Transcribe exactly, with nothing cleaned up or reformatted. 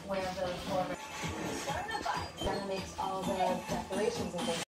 where the floor. Then it makes all the decorations and things.